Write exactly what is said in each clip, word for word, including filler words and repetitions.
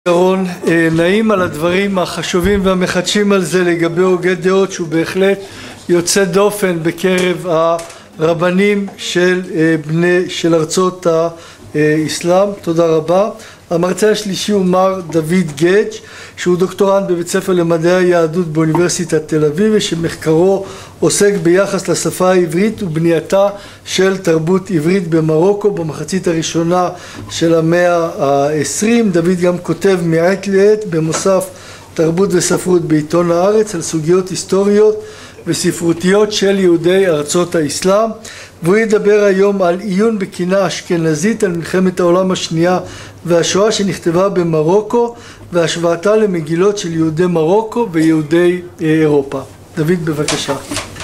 ירון, נעים על הדברים החשובים והמחדשים על זה לגבי הוגה דעות שהוא בהחלט יוצא דופן בקרב הרבנים של בני של ארצות האסלאם. תודה רבה. המרצה השלישי הוא מר דוד גץ' שהוא דוקטורנט בבית ספר למדעי היהדות באוניברסיטת תל אביב ושמחקרו עוסק ביחס לשפה העברית ובנייתה של תרבות עברית במרוקו במחצית הראשונה של המאה העשרים. דוד גם כותב מעת לעת במוסף תרבות וספרות בעיתון הארץ על סוגיות היסטוריות וספרותיות של יהודי ארצות האסלאם, והוא ידבר היום על עיון בקינה אשכנזית על מלחמת העולם השנייה והשואה שנכתבה במרוקו והשוואתה למגילות של יהודי מרוקו ויהודי אירופה. דוד, בבקשה.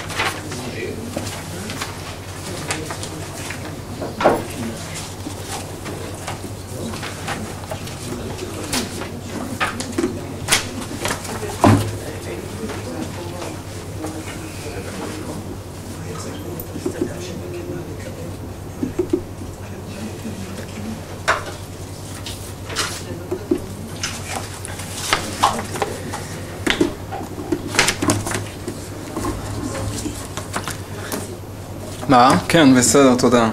מה? כן, בסדר, תודה.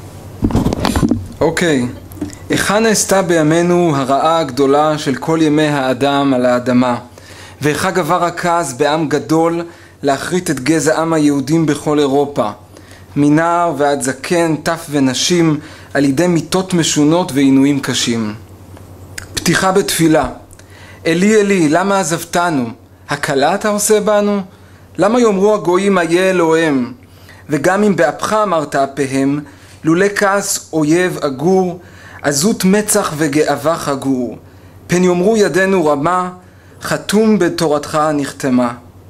אוקיי. היכן נעשתה בימינו הרעה הגדולה של כל ימי האדם על האדמה, ואיכה גבר הכעס בעם גדול להכרית את גזע עם היהודים בכל אירופה, מנער ועד זקן, טף ונשים, על ידי מיתות משונות ועינויים קשים. פתיחה בתפילה. אלי אלי, למה עזבתנו? הקלה אתה עושה בנו? למה יאמרו הגויים איה אלוהם? וגם אם באפך אמרת אפיהם, לולא כעס אויב אגור, עזות מצח וגאווה חגור. פן יאמרו ידינו רמה, חתום בתורתך נחתמה.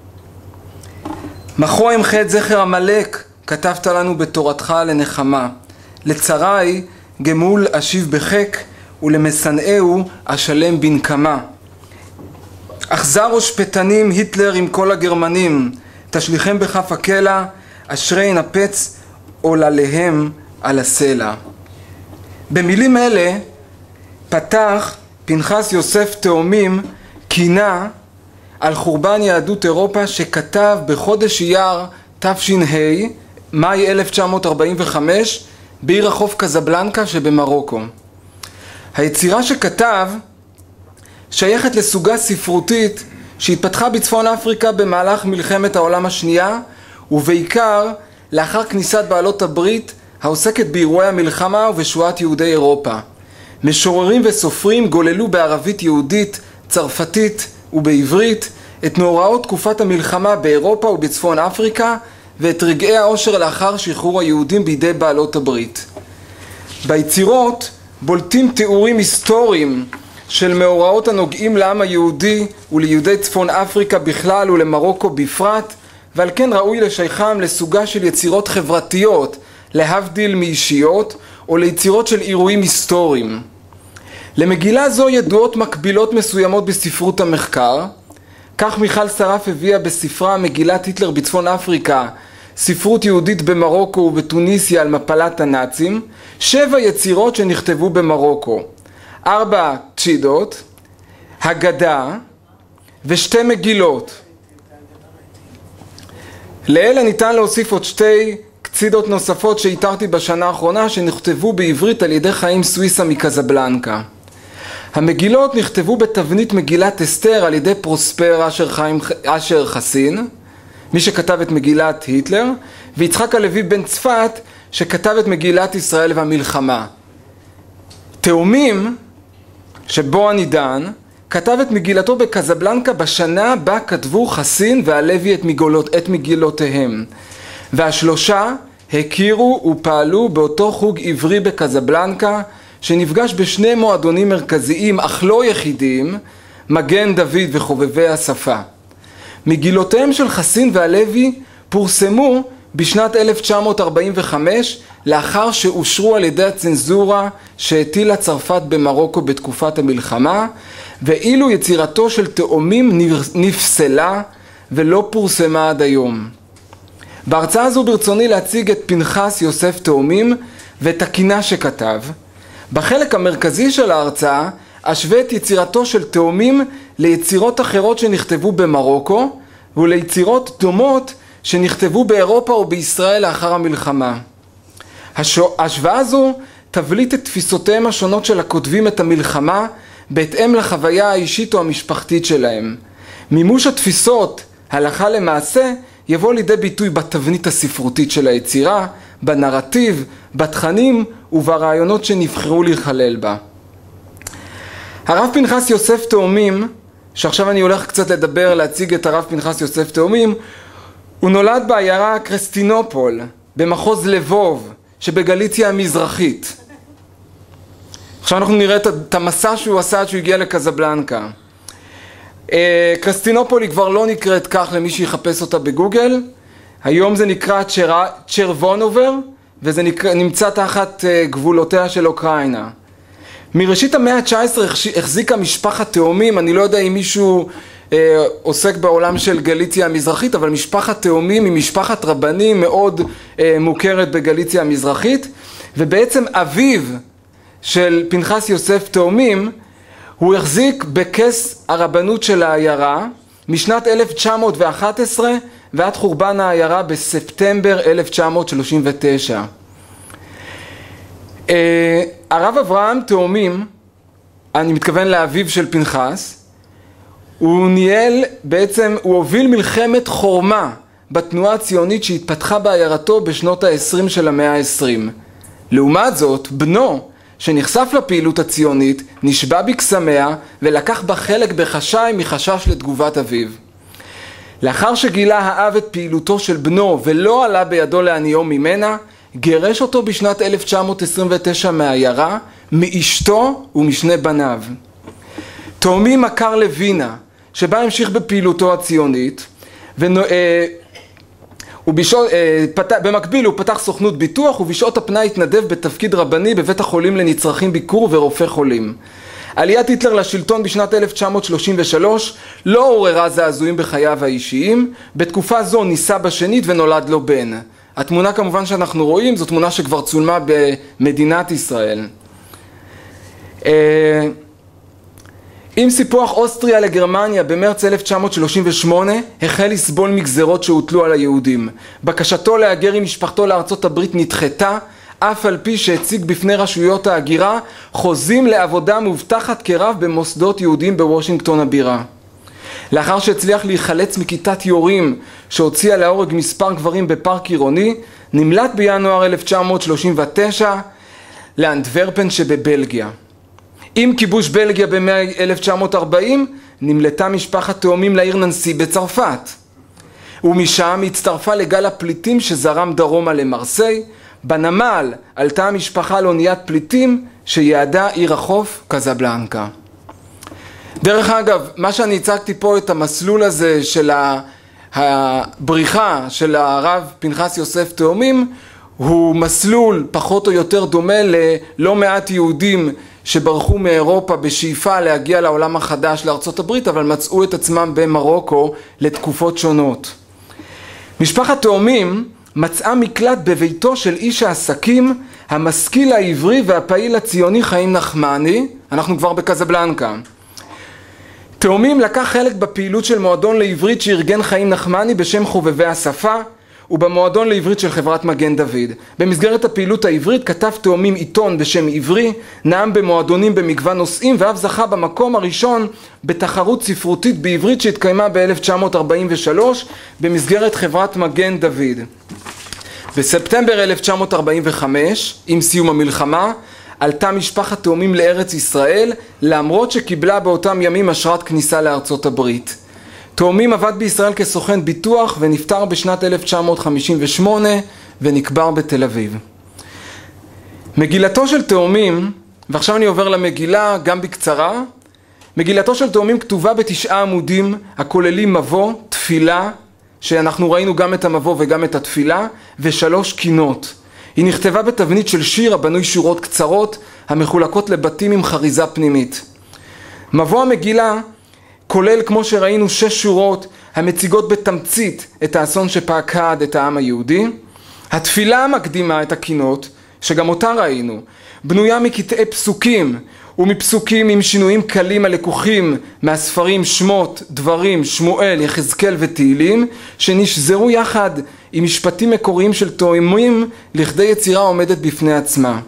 מחו אמחה את זכר עמלק, כתבת לנו בתורתך לנחמה. לצרי גמול אשיב בחק, ולמשנאהו אשלם בנקמה. אכזר ושפטנים היטלר עם כל הגרמנים, תשליכם בכף הקלע, אשרי נפץ עולליהם על הסלע. במילים אלה פתח פנחס יוסף תאומים קינה על חורבן יהדות אירופה שכתב בחודש אייר תש"ה, מאי אלף תשע מאות ארבעים וחמש, בעיר החוף קזבלנקה שבמרוקו. היצירה שכתב שייכת לסוגה ספרותית שהתפתחה בצפון אפריקה במהלך מלחמת העולם השנייה, ובעיקר לאחר כניסת בעלות הברית העוסקת באירועי המלחמה ובשואת יהודי אירופה. משוררים וסופרים גוללו בערבית יהודית, צרפתית ובעברית את מאורעות תקופת המלחמה באירופה ובצפון אפריקה ואת רגעי העושר לאחר שחרור היהודים בידי בעלות הברית. ביצירות בולטים תיאורים היסטוריים של מאורעות הנוגעים לעם היהודי וליהודי צפון אפריקה בכלל ולמרוקו בפרט, ועל כן ראוי לשייכם לסוגה של יצירות חברתיות, להבדיל מאישיות, או ליצירות של אירועים היסטוריים. למגילה זו ידועות מקבילות מסוימות בספרות המחקר, כך מיכל שרף הביאה בספרה מגילת היטלר בצפון אפריקה, ספרות יהודית במרוקו ובטוניסיה על מפלת הנאצים, שבע יצירות שנכתבו במרוקו, ארבע צ'ידות, הגדה ושתי מגילות. לאלה ניתן להוסיף עוד שתי קצידות נוספות שהתרתי בשנה האחרונה שנכתבו בעברית על ידי חיים סוויסה מקזבלנקה. המגילות נכתבו בתבנית מגילת אסתר על ידי פרוספר אשר, חיים, אשר חסין, מי שכתב את מגילת היטלר, ויצחק הלוי בן צפת שכתב את מגילת ישראל והמלחמה. תאומים שבו הנידן כתב את מגילתו בקזבלנקה בשנה בה כתבו חסין והלוי את, מגילות, את מגילותיהם. והשלושה הכירו ופעלו באותו חוג עברי בקזבלנקה שנפגש בשני מועדונים מרכזיים אך לא יחידים, מגן דוד וחובבי השפה. מגילותיהם של חסין והלוי פורסמו בשנת אלף תשע מאות ארבעים וחמש לאחר שאושרו על ידי הצנזורה שהטילה צרפת במרוקו בתקופת המלחמה, ואילו יצירתו של תאומים נפסלה ולא פורסמה עד היום. בהרצאה הזו ברצוני להציג את פנחס יוסף תאומים ואת הקינה שכתב. בחלק המרכזי של ההרצאה אשווה את יצירתו של תאומים ליצירות אחרות שנכתבו במרוקו וליצירות דומות שנכתבו באירופה או בישראל לאחר המלחמה. ההשוואה הזו תבליט את תפיסותיהם השונות של הכותבים את המלחמה בהתאם לחוויה האישית או המשפחתית שלהם. מימוש התפיסות הלכה למעשה יבוא לידי ביטוי בתבנית הספרותית של היצירה, בנרטיב, בתכנים וברעיונות שנבחרו להיכלל בה. הרב פנחס יוסף תאומים, שעכשיו אני הולך קצת לדבר, להציג את הרב פנחס יוסף תאומים, הוא נולד בעיירה קרסטינופול, במחוז לבוב, שבגליציה המזרחית. עכשיו אנחנו נראה את המסע שהוא עשה עד שהוא הגיע לקזבלנקה. קרסטינופול היא כבר לא נקראת כך למי שיחפש אותה בגוגל. היום זה נקרא צ'רבונובר, וזה נקרא, נמצא תחת גבולותיה של אוקראינה. מראשית המאה ה-תשע עשרה החזיקה משפחת תאומים, אני לא יודע אם מישהו אה, עוסק בעולם של גליציה המזרחית, אבל משפחת תאומים היא משפחת רבנים מאוד אה, מוכרת בגליציה המזרחית, ובעצם אביו של פנחס יוסף תאומים, הוא החזיק בכס הרבנות של העיירה משנת אלף תשע מאות ואחת עשרה ועד חורבן העיירה בספטמבר אלף תשע מאות שלושים ותשע. הרב אברהם תאומים, אני מתכוון לאביו של פנחס, הוא ניהל, בעצם הוא הוביל מלחמת חורמה בתנועה הציונית שהתפתחה בעיירתו בשנות ה-עשרים של המאה ה-עשרים. לעומת זאת, בנו שנחשף לפעילות הציונית נשבע בקסמיה ולקח בה חלק בחשאי מחשש לתגובת אביו. לאחר שגילה האב את פעילותו של בנו ולא עלה בידו להניעו ממנה, גירש אותו בשנת אלף תשע מאות עשרים ותשע מהעיירה, מאשתו ומשני בניו. תאומים מכר לווינה, שבה המשיך בפעילותו הציונית, ונ... ובשעות, במקביל הוא פתח סוכנות ביטוח, ובשעות הפנאי התנדב בתפקיד רבני בבית החולים לנצרכים ביקור ורופא חולים. עליית היטלר לשלטון בשנת אלף תשע מאות שלושים ושלוש לא עוררה זעזועים בחייו האישיים. בתקופה זו נישא בשנית ונולד לו בן. התמונה כמובן שאנחנו רואים זו תמונה שכבר צולמה במדינת ישראל. עם סיפוח אוסטריה לגרמניה במרץ אלף תשע מאות שלושים ושמונה החל לסבול מגזרות שהוטלו על היהודים. בקשתו להגר עם משפחתו לארצות הברית נדחתה, אף על פי שהציג בפני רשויות ההגירה חוזים לעבודה מובטחת כרב במוסדות יהודים בוושינגטון הבירה. לאחר שהצליח להיחלץ מכיתת יורים שהוציאה להורג מספר גברים בפארק עירוני, נמלט בינואר אלף תשע מאות שלושים ותשע לאנטוורפן שבבלגיה. עם כיבוש בלגיה במאי אלף תשע מאות ארבעים נמלטה משפחת תאומים לעיר ננסי בצרפת, ומשם הצטרפה לגל הפליטים שזרם דרומה למרסיי. בנמל עלתה המשפחה לאוניית פליטים שיעדה עיר החוף קזבלנקה. דרך אגב, מה שאני הצגתי פה את המסלול הזה של הבריחה של הרב פנחס יוסף תאומים, הוא מסלול פחות או יותר דומה ללא מעט יהודים שברחו מאירופה בשאיפה להגיע לעולם החדש לארצות הברית, אבל מצאו את עצמם במרוקו לתקופות שונות. משפחת תאומים מצאה מקלט בביתו של איש העסקים, המשכיל העברי והפעיל הציוני חיים נחמני. אנחנו כבר בקזבלנקה. תאומים לקח חלק בפעילות של מועדון לעברית שארגן חיים נחמני בשם חובבי השפה, ובמועדון לעברית של חברת מגן דוד. במסגרת הפעילות העברית כתב תאומים עיתון בשם עברי, נאם במועדונים במגוון נושאים, ואף זכה במקום הראשון בתחרות ספרותית בעברית שהתקיימה ב-אלף תשע מאות ארבעים ושלוש במסגרת חברת מגן דוד. בספטמבר אלף תשע מאות ארבעים וחמש, עם סיום המלחמה, עלתה משפחת תאומים לארץ ישראל, למרות שקיבלה באותם ימים אשרת כניסה לארצות הברית. תאומים עבד בישראל כסוכן ביטוח ונפטר בשנת אלף תשע מאות חמישים ושמונה ונקבר בתל אביב. מגילתו של תאומים, ועכשיו אני עובר למגילה גם בקצרה. מגילתו של תאומים כתובה בתשעה עמודים הכוללים מבוא, תפילה, שאנחנו ראינו גם את המבוא וגם את התפילה, ושלוש קינות. היא נכתבה בתבנית של שיר הבנוי שורות קצרות המחולקות לבתים עם חריזה פנימית. מבוא המגילה כולל, כמו שראינו, שש שורות המציגות בתמצית את האסון שפקד את העם היהודי. התפילה מקדימה את הקינות שגם אותה ראינו, בנויה מקטעי פסוקים, ומפסוקים עם שינויים קלים הלקוחים מהספרים שמות, דברים, שמואל, יחזקאל ותהילים, שנשזרו יחד עם משפטים מקוריים של תאומים לכדי יצירה עומדת בפני עצמה.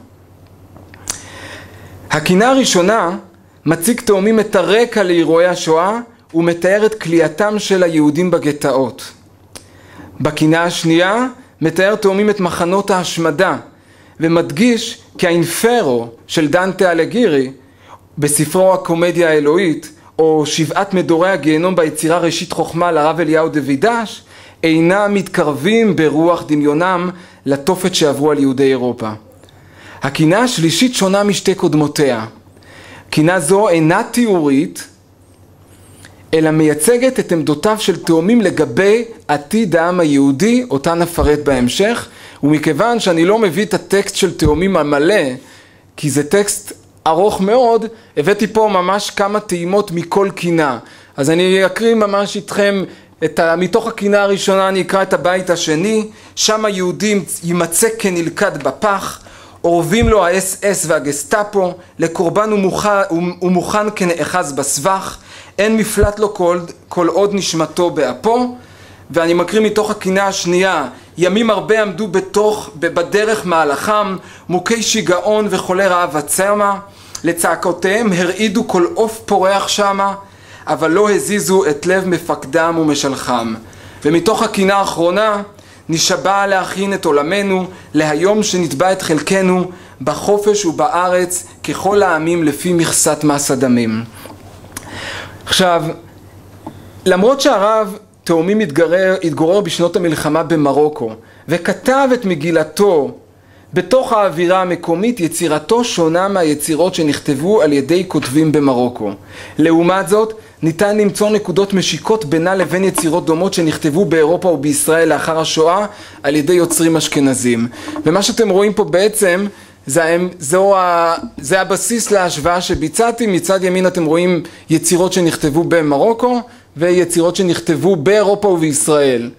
הקינה הראשונה מציג תאומים את הרקע לאירועי השואה ומתאר את כליאתם של היהודים בגטאות. בקינה השנייה מתאר תאומים את מחנות ההשמדה ומדגיש כי האינפרו של דנטה אלגירי בספרו הקומדיה האלוהית או שבעת מדורי הגיהנום ביצירה ראשית חוכמה לרב אליהו דוידש אינם מתקרבים ברוח דמיונם לתופת שעברו על יהודי אירופה. הקינה השלישית שונה משתי קודמותיה. קינה זו אינה תיאורית אלא מייצגת את עמדותיו של תאומים לגבי עתיד העם היהודי, אותה נפרט בהמשך, ומכיוון שאני לא מביא את הטקסט של תאומים המלא, כי זה טקסט ארוך מאוד, הבאתי פה ממש כמה טעימות מכל קינה. אז אני אקריא ממש איתכם, את ה... מתוך הקינה הראשונה אני אקרא את הבית השני, שם היהודים יימצא כנלכד בפח, אורבים לו ה-אס אס והגסטאפו, לקורבן הוא מוכן כנאחז בסבך, אין מפלט לו כל, כל עוד נשמתו באפו. ואני מקריא מתוך הקינה השנייה, ימים הרבה עמדו בתוך, בדרך מהלכם, מוכי שיגעון וחולי רעב עצמה, לצעקותיהם הרעידו כל עוף פורח שמה, אבל לא הזיזו את לב מפקדם ומשלחם. ומתוך הקינה האחרונה, נשבע להכין את עולמנו, להיום שנתבע את חלקנו, בחופש ובארץ, ככל העמים לפי מכסת מס הדמים. עכשיו, למרות שהרב תאומים התגורר, התגורר בשנות המלחמה במרוקו, וכתב את מגילתו בתוך האווירה המקומית, יצירתו שונה מהיצירות שנכתבו על ידי כותבים במרוקו. לעומת זאת, ניתן למצוא נקודות משיקות בינה לבין יצירות דומות שנכתבו באירופה ובישראל לאחר השואה על ידי יוצרים אשכנזים. ומה שאתם רואים פה בעצם, זה, זו, זה הבסיס להשוואה שביצעתי. מצד ימין אתם רואים יצירות שנכתבו במרוקו, ויצירות שנכתבו באירופה ובישראל.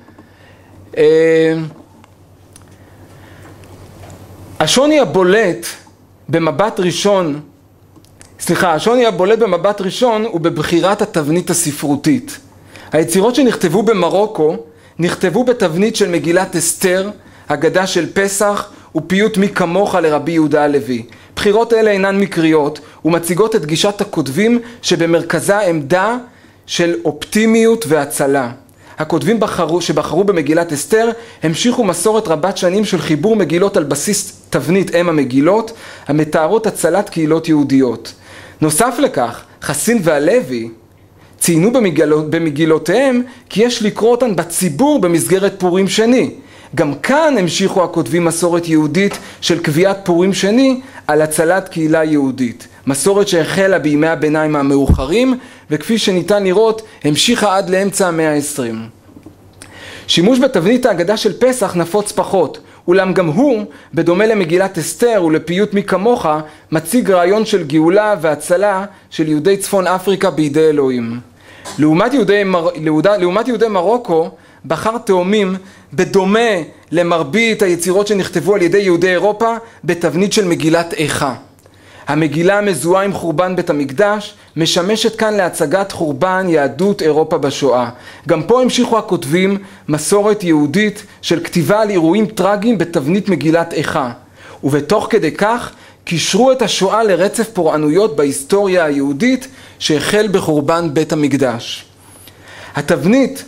השוני הבולט במבט ראשון, סליחה, השוני הבולט במבט ראשון הוא בבחירת התבנית הספרותית. היצירות שנכתבו במרוקו נכתבו בתבנית של מגילת אסתר, הגדה של פסח ופיוט מי כמוך לרבי יהודה הלוי. בחירות אלה אינן מקריות ומציגות את גישת הכותבים שבמרכזה עמדה של אופטימיות והצלה. הכותבים בחרו, שבחרו במגילת אסתר המשיכו מסורת רבת שנים של חיבור מגילות על בסיס תבנית אם המגילות המתארות הצלת קהילות יהודיות. נוסף לכך, חסין והלוי ציינו במגילות, במגילותיהם כי יש לקרוא אותן בציבור במסגרת פורים שני. גם כאן המשיכו הכותבים מסורת יהודית של קביעת פורים שני על הצלת קהילה יהודית. מסורת שהחלה בימי הביניים המאוחרים, וכפי שניתן לראות, המשיכה עד לאמצע המאה ה-עשרים. שימוש בתבנית ההגדה של פסח נפוץ פחות, אולם גם הוא, בדומה למגילת אסתר ולפיוט מי כמוך, מציג רעיון של גאולה והצלה של יהודי צפון אפריקה בידי אלוהים. לעומת יהודי, מר... לעומת יהודי מרוקו, בחר תאומים בדומה למרבית היצירות שנכתבו על ידי יהודי אירופה בתבנית של מגילת איכה. המגילה המזוהה עם חורבן בית המקדש משמשת כאן להצגת חורבן יהדות אירופה בשואה. גם פה המשיכו הכותבים מסורת יהודית של כתיבה על אירועים טרגיים בתבנית מגילת איכה. ובתוך כדי כך קישרו את השואה לרצף פורענויות בהיסטוריה היהודית שהחל בחורבן בית המקדש. התבנית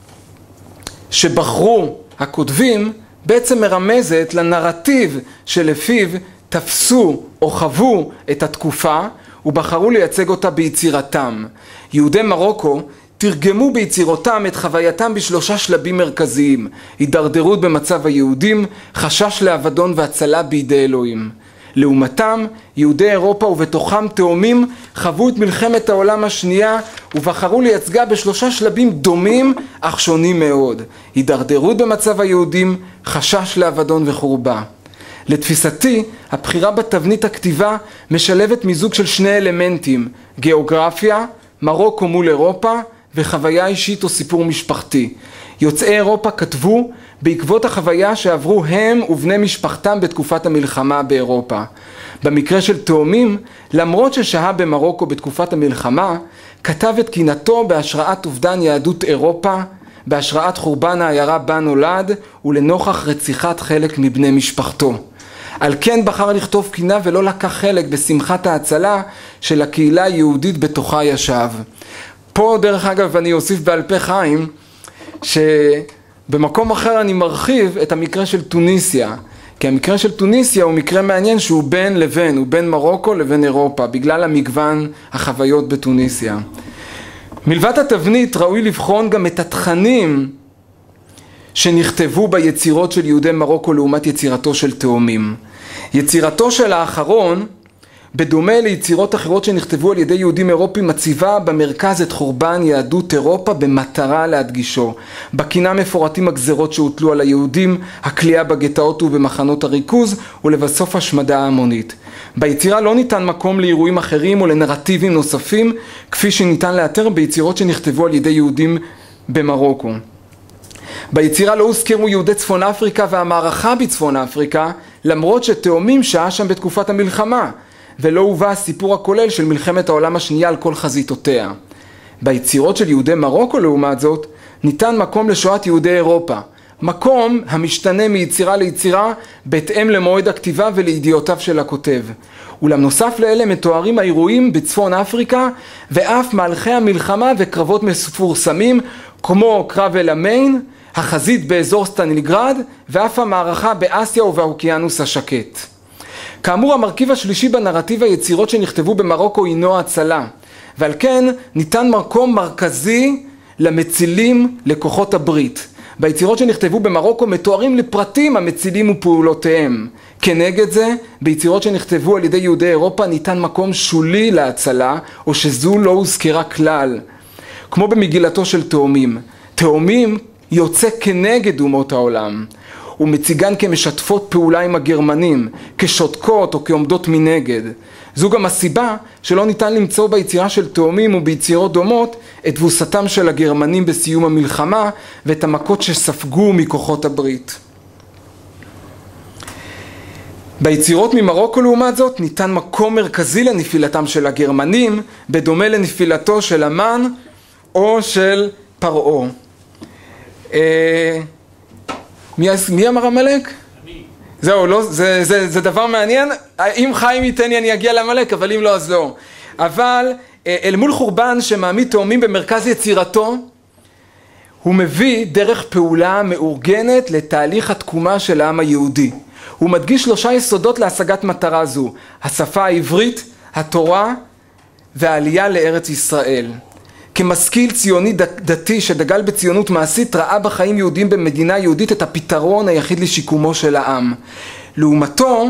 שבחרו הכותבים בעצם מרמזת לנרטיב שלפיו תפסו או חוו את התקופה ובחרו לייצג אותה ביצירתם. יהודי מרוקו תרגמו ביצירותם את חווייתם בשלושה שלבים מרכזיים: הידרדרות במצב היהודים, חשש לאבדון והצלה בידי אלוהים. לעומתם, יהודי אירופה ובתוכם תאומים חוו את מלחמת העולם השנייה ובחרו לייצגה בשלושה שלבים דומים אך שונים מאוד: הידרדרות במצב היהודים, חשש לאבדון וחורבה. לתפיסתי, הבחירה בתבנית הכתיבה משלבת מיזוג של שני אלמנטים: גיאוגרפיה, מרוקו מול אירופה, וחוויה אישית או סיפור משפחתי. יוצאי אירופה כתבו בעקבות החוויה שעברו הם ובני משפחתם בתקופת המלחמה באירופה. במקרה של תאומים, למרות ששהה במרוקו בתקופת המלחמה, כתב את קינתו בהשראת אובדן יהדות אירופה, בהשראת חורבן העיירה בה נולד ולנוכח רציחת חלק מבני משפחתו. על כן בחר לכתוב קינה ולא לקח חלק בשמחת ההצלה של הקהילה היהודית בתוכה ישב. פה דרך אגב אני אוסיף בעל פה חיים שבמקום אחר אני מרחיב את המקרה של טוניסיה, כי המקרה של טוניסיה הוא מקרה מעניין שהוא בין לבין, הוא בין מרוקו לבין אירופה, בגלל המגוון החוויות בטוניסיה. מלבד התבנית ראוי לבחון גם את התכנים שנכתבו ביצירות של יהודי מרוקו לעומת יצירתו של תאומים. יצירתו של האחרון, בדומה ליצירות אחרות שנכתבו על ידי יהודים אירופים, מציבה במרכז את חורבן יהדות אירופה במטרה להדגישו. בקינה מפורטים הגזרות שהוטלו על היהודים, הכליאה בגטאות ובמחנות הריכוז, ולבסוף השמדה ההמונית. ביצירה לא ניתן מקום לאירועים אחרים או לנרטיבים נוספים, כפי שניתן לאתר ביצירות שנכתבו על ידי יהודים במרוקו. ביצירה לא הוזכרו יהודי צפון אפריקה והמערכה בצפון אפריקה, למרות שתאומים שהיה שם בתקופת המלחמה, ולא הובא הסיפור הכולל של מלחמת העולם השנייה על כל חזיתותיה. ביצירות של יהודי מרוקו לעומת זאת, ניתן מקום לשואת יהודי אירופה, מקום המשתנה מיצירה ליצירה בהתאם למועד הכתיבה ולידיעותיו של הכותב. אולם נוסף לאלה מתוארים האירועים בצפון אפריקה ואף מהלכי המלחמה וקרבות מפורסמים כמו קרב אל המיין, החזית באזור סטלינגרד ואף המערכה באסיה ובאוקיינוס השקט. כאמור, המרכיב השלישי בנרטיב היצירות שנכתבו במרוקו הינו הצלה, ועל כן ניתן מקום מרכזי למצילים לכוחות הברית. ביצירות שנכתבו במרוקו מתוארים לפרטים המצילים ופעולותיהם. כנגד זה, ביצירות שנכתבו על ידי יהודי אירופה ניתן מקום שולי להצלה, או שזו לא הוזכרה כלל. כמו במגילתו של תאומים. תאומים יוצא כנגד אומות העולם. ומציגן כמשתפות פעולה עם הגרמנים, כשותקות או כעומדות מנגד. זו גם הסיבה שלא ניתן למצוא ביצירה של תאומים וביצירות דומות את תבוסתם של הגרמנים בסיום המלחמה ואת המכות שספגו מכוחות הברית. ביצירות ממרוקו לעומת זאת ניתן מקום מרכזי לנפילתם של הגרמנים, בדומה לנפילתו של המן או של פרעה. מי, מי אמר עמלק? אני. זהו, לא, זה, זה, זה דבר מעניין. אם חיים ייתן לי אני אגיע לעמלק, אבל אם לא אז לא. אבל אל מול חורבן שמעמיד תאומים במרכז יצירתו, הוא מביא דרך פעולה מאורגנת לתהליך התקומה של העם היהודי. הוא מדגיש שלושה יסודות להשגת מטרה זו: השפה העברית, התורה והעלייה לארץ ישראל. כמשכיל ציוני דתי שדגל בציונות מעשית, ראה בחיים יהודים במדינה יהודית את הפתרון היחיד לשיקומו של העם. לעומתו,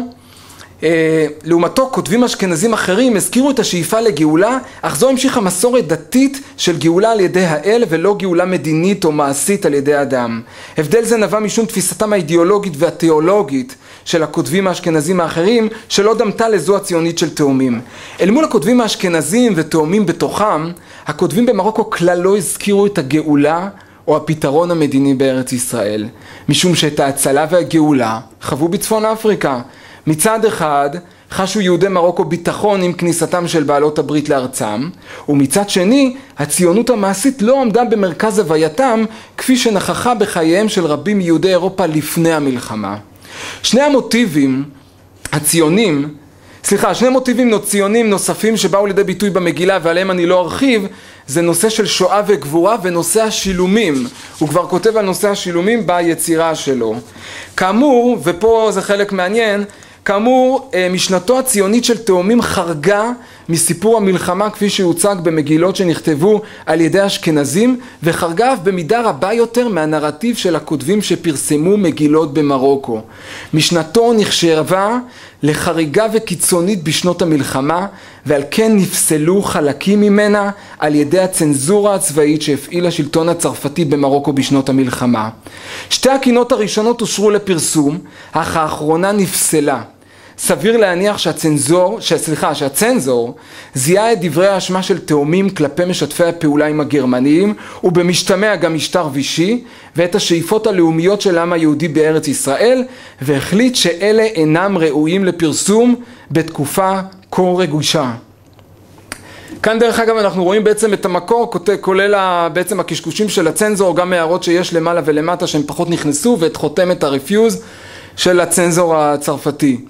אה, לעומתו כותבים אשכנזים אחרים הזכירו את השאיפה לגאולה, אך זו המשיכה מסורת דתית של גאולה על ידי האל ולא גאולה מדינית או מעשית על ידי אדם. הבדל זה נבע משום תפיסתם האידיאולוגית והתיאולוגית של הכותבים האשכנזים האחרים, שלא דמתה לזו הציונית של תאומים. אל מול הכותבים האשכנזים ותאומים בתוכם, הכותבים במרוקו כלל לא הזכירו את הגאולה או הפתרון המדיני בארץ ישראל, משום שאת ההצלה והגאולה חוו בצפון אפריקה. מצד אחד חשו יהודי מרוקו ביטחון עם כניסתם של בעלות הברית לארצם, ומצד שני הציונות המעשית לא עמדה במרכז הווייתם כפי שנכחה בחייהם של רבים מיהודי אירופה לפני המלחמה. שני המוטיבים הציונים, סליחה, שני מוטיבים ציונים נוספים שבאו לידי ביטוי במגילה ועליהם אני לא ארחיב, זה נושא של שואה וגבורה ונושא השילומים. הוא כבר כותב על נושא השילומים ביצירה שלו. כאמור, ופה זה חלק מעניין, כאמור, משנתו הציונית של תאומים חרגה מסיפור המלחמה כפי שהוצג במגילות שנכתבו על ידי אשכנזים, וחרגה במידה רבה יותר מהנרטיב של הכותבים שפרסמו מגילות במרוקו. משנתו נחשבה לחריגה וקיצונית בשנות המלחמה, ועל כן נפסלו חלקים ממנה על ידי הצנזורה הצבאית שהפעיל השלטון הצרפתי במרוקו בשנות המלחמה. שתי הקינות הראשונות אושרו לפרסום, אך האחרונה נפסלה. סביר להניח שהצנזור, סליחה, שהצנזור זיהה את דברי האשמה של תאומים כלפי משתפי הפעולה עם הגרמנים, ובמשתמע גם משטר וישי, ואת השאיפות הלאומיות של העם היהודי בארץ ישראל, והחליט שאלה אינם ראויים לפרסום בתקופה כה רגישה. כאן דרך אגב אנחנו רואים בעצם את המקור, כולל בעצם הקשקושים של הצנזור, גם הערות שיש למעלה ולמטה שהם פחות נכנסו, ואת חותמת הרפיוז של הצנזור הצרפתי.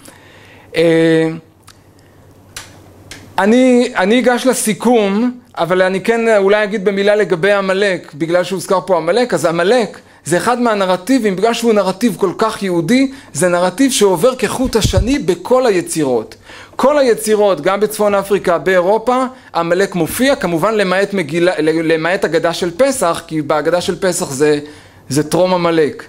אני, אני אגש לסיכום, אבל אני כן אולי אגיד במילה לגבי עמלק, בגלל שהוזכר פה עמלק, אז עמלק זה אחד מהנרטיבים, בגלל שהוא נרטיב כל כך יהודי, זה נרטיב שעובר כחוט השני בכל היצירות. כל היצירות, גם בצפון אפריקה, באירופה, עמלק מופיע, כמובן למעט, מגילה, למעט אגדה של פסח, כי באגדה של פסח זה, זה טרום עמלק.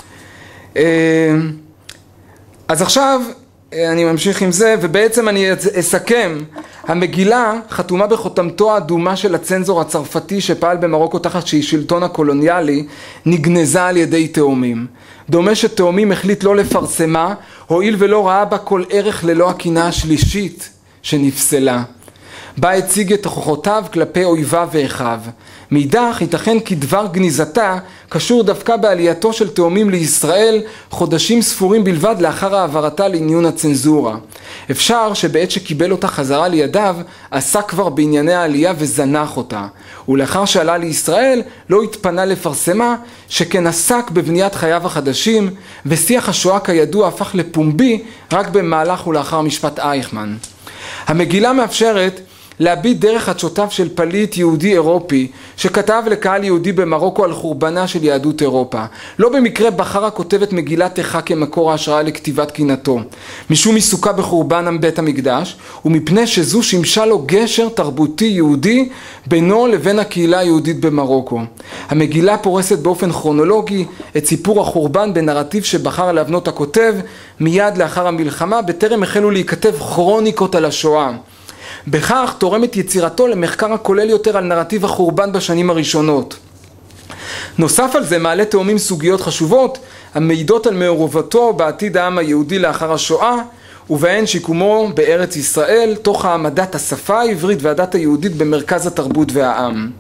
אז עכשיו אני ממשיך עם זה, ובעצם אני אסכם. המגילה חתומה בחותמתו האדומה של הצנזור הצרפתי שפעל במרוקו תחת שלטון הקולוניאלי, נגנזה על ידי תאומים. דומה שתאומים החליט לא לפרסמה, הואיל ולא ראה בה כל ערך ללא הקינה השלישית שנפסלה. בה הציג את הוכחותיו כלפי אויביו ואחיו. מאידך ייתכן כי דבר גניזתה קשור דווקא בעלייתו של תאומים לישראל חודשים ספורים בלבד לאחר העברתה לעניון הצנזורה. אפשר שבעת שקיבל אותה חזרה לידיו עשה כבר בענייני העלייה וזנח אותה, ולאחר שעלה לישראל לא התפנה לפרסמה, שכן עסק בבניית חייו החדשים, ושיח השואה כידוע הפך לפומבי רק במהלך ולאחר משפט אייכמן. המגילה מאפשרת להביט דרך חדשותיו של פליט יהודי אירופי שכתב לקהל יהודי במרוקו על חורבנה של יהדות אירופה. לא במקרה בחר הכותב את מגילת איכה כמקור ההשראה לכתיבת קינתו, משום עיסוקה בחורבן בית המקדש, ומפני שזו שימשה לו גשר תרבותי יהודי בינו לבין הקהילה היהודית במרוקו. המגילה פורסת באופן כרונולוגי את סיפור החורבן בנרטיב שבחר להבנות הכותב מיד לאחר המלחמה, בטרם החלו להיכתב כרוניקות על השואה. בכך תורמת יצירתו למחקר הכולל יותר על נרטיב החורבן בשנים הראשונות. נוסף על זה מעלה תאומים סוגיות חשובות המעידות על מעורבותו בעתיד העם היהודי לאחר השואה, ובהן שיקומו בארץ ישראל תוך העמדת השפה העברית והדת היהודית במרכז התרבות והעם.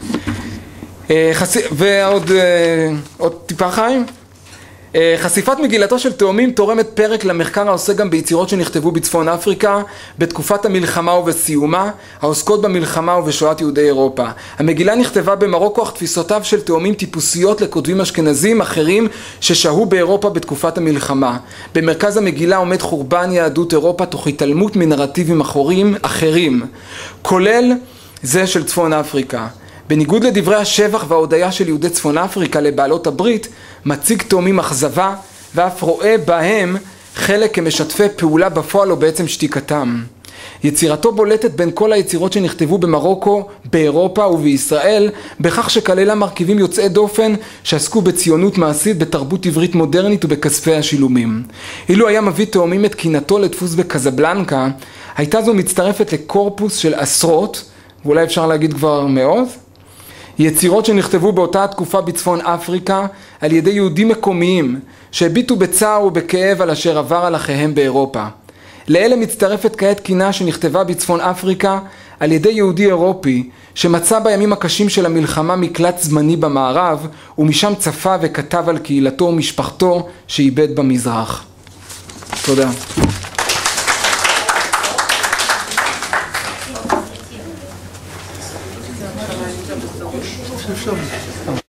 ועוד עוד טיפה חיים. חשיפת מגילתו של תאומים תורמת פרק למחקר העוסק גם ביצירות שנכתבו בצפון אפריקה בתקופת המלחמה ובסיומה, העוסקות במלחמה ובשואת יהודי אירופה. המגילה נכתבה במרוקו אך תפיסותיו של תאומים טיפוסיות לכותבים אשכנזים אחרים ששהו באירופה בתקופת המלחמה. במרכז המגילה עומד חורבן יהדות אירופה תוך התעלמות מנרטיבים אחרים, אחרים, כולל זה של צפון אפריקה. בניגוד לדברי השבח וההודיה של יהודי צפון אפריקה לבעלות הברית, מציג תאומים אכזבה ואף רואה בהם חלק כמשתפי פעולה בפועל או בעצם שתיקתם. יצירתו בולטת בין כל היצירות שנכתבו במרוקו, באירופה ובישראל, בכך שכללה מרכיבים יוצאי דופן שעסקו בציונות מעשית, בתרבות עברית מודרנית ובכספי השילומים. אילו היה מביא תאומים את קינתו לדפוס בקזבלנקה, הייתה זו מצטרפת לקורפוס של עשרות, ואולי אפשר להגיד כבר מאות, יצירות שנכתבו באותה התקופה בצפון אפריקה על ידי יהודים מקומיים שהביטו בצער ובכאב על אשר עבר על אחיהם באירופה. לאלה מצטרפת כעת קינה שנכתבה בצפון אפריקה על ידי יהודי אירופי שמצא בימים הקשים של המלחמה מקלט זמני במערב, ומשם צפה וכתב על קהילתו ומשפחתו שאיבד במזרח. תודה. אפשר.